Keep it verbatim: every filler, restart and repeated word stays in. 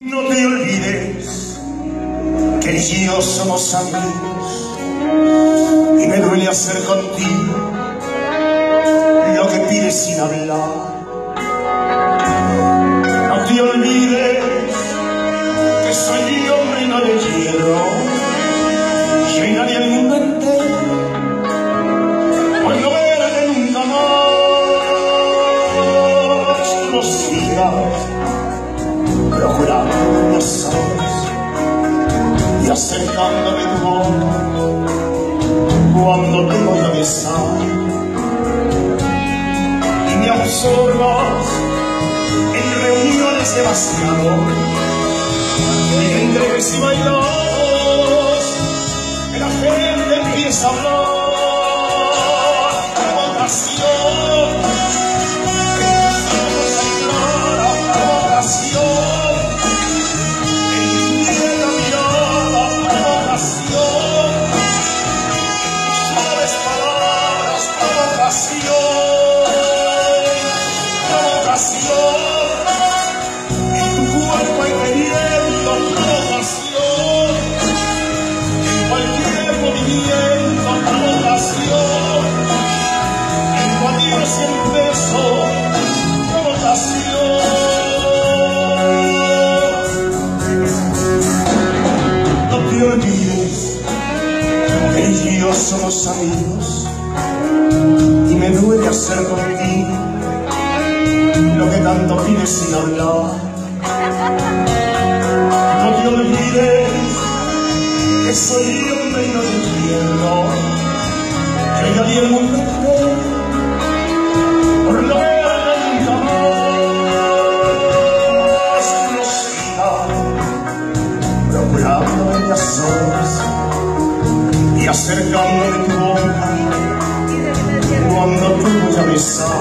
No te olvides que ella y yo somos amigos y me duele hacer contigo lo que pides sin hablar. No te olvides que soy hombre y no de hierro, yo y nadie al mundo entero por no verte nunca más. No sigas procurando los ojos y acercándome tu boca cuando te voy a besar, y me absorbas en reuniones demasiado y entre que si bailamos que la gente empieza a hablar de vocación. Somos amigos y me duele hacer contigo lo que tanto pides sin hablar. No te olvides que soy hombre y no te entiendo, que nadie el mundo entero por no verte nunca más. No sigas procurando en las horas y acercándome tu boca cuando te voy a besar,